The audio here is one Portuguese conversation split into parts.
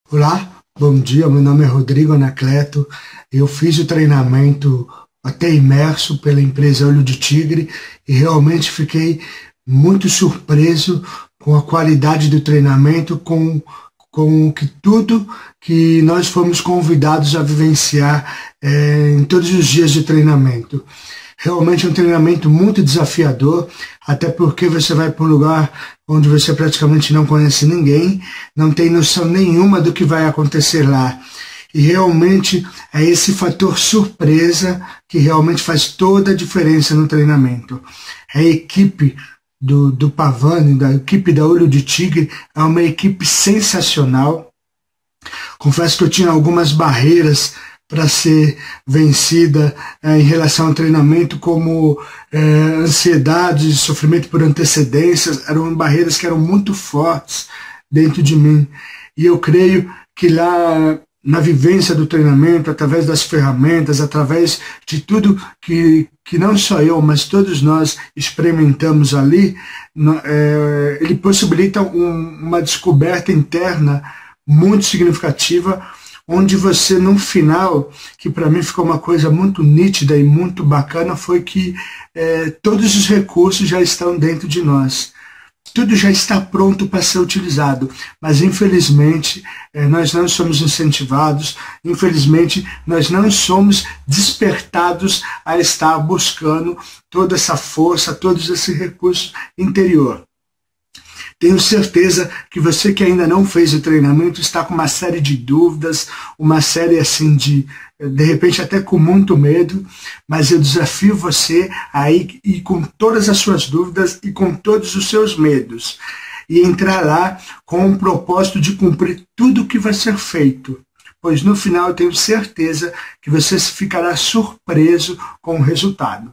Olá, bom dia. Meu nome é Rodrigo Anacleto. Eu fiz o treinamento até imerso pela empresa Olho de Tigre e realmente fiquei muito surpreso com a qualidade do treinamento, com que tudo que nós fomos convidados a vivenciar em todos os dias de treinamento. Realmente é um treinamento muito desafiador, até porque você vai para um lugar onde você praticamente não conhece ninguém, não tem noção nenhuma do que vai acontecer lá. E realmente é esse fator surpresa que realmente faz toda a diferença no treinamento. A equipe do Pavani, da equipe da Olho de Tigre, é uma equipe sensacional. Confesso que eu tinha algumas barreiras para ser vencida em relação ao treinamento, como ansiedade, sofrimento por antecedências, eram barreiras que eram muito fortes dentro de mim. E eu creio que lá, na vivência do treinamento, através das ferramentas, através de tudo que não só eu, mas todos nós experimentamos ali, ele possibilita uma descoberta interna muito significativa, onde você, no final, que para mim ficou uma coisa muito nítida e muito bacana, foi que todos os recursos já estão dentro de nós. Tudo já está pronto para ser utilizado, mas infelizmente nós não somos incentivados, infelizmente nós não somos despertados a estar buscando toda essa força, todos esses recursos interior. Tenho certeza que você que ainda não fez o treinamento está com uma série de dúvidas, uma série assim de repente até com muito medo, mas eu desafio você a ir com todas as suas dúvidas e com todos os seus medos, e entrar lá com o propósito de cumprir tudo o que vai ser feito, pois no final eu tenho certeza que você ficará surpreso com o resultado.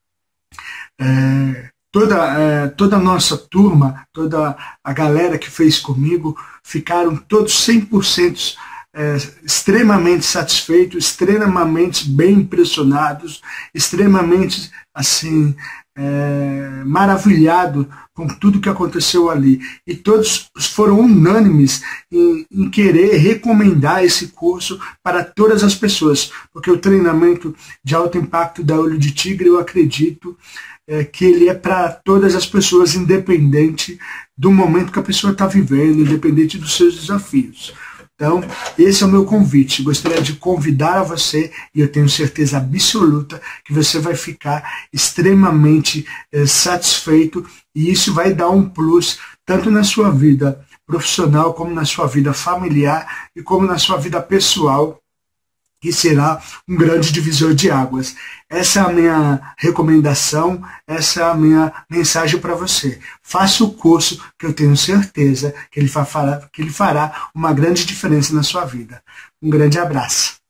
Toda a nossa turma, toda a galera que fez comigo, ficaram todos 100% extremamente satisfeitos, extremamente bem impressionados, extremamente assim, maravilhados com tudo que aconteceu ali. E todos foram unânimes em querer recomendar esse curso para todas as pessoas, porque o treinamento de alto impacto da Olho de Tigre, eu acredito que ele é para todas as pessoas, independente do momento que a pessoa está vivendo, independente dos seus desafios. Então, esse é o meu convite. Gostaria de convidar a você, e eu tenho certeza absoluta que você vai ficar extremamente satisfeito, e isso vai dar um plus tanto na sua vida profissional, como na sua vida familiar e como na sua vida pessoal, que será um grande divisor de águas. Essa é a minha recomendação, essa é a minha mensagem para você. Faça o curso, que eu tenho certeza que ele fará uma grande diferença na sua vida. Um grande abraço.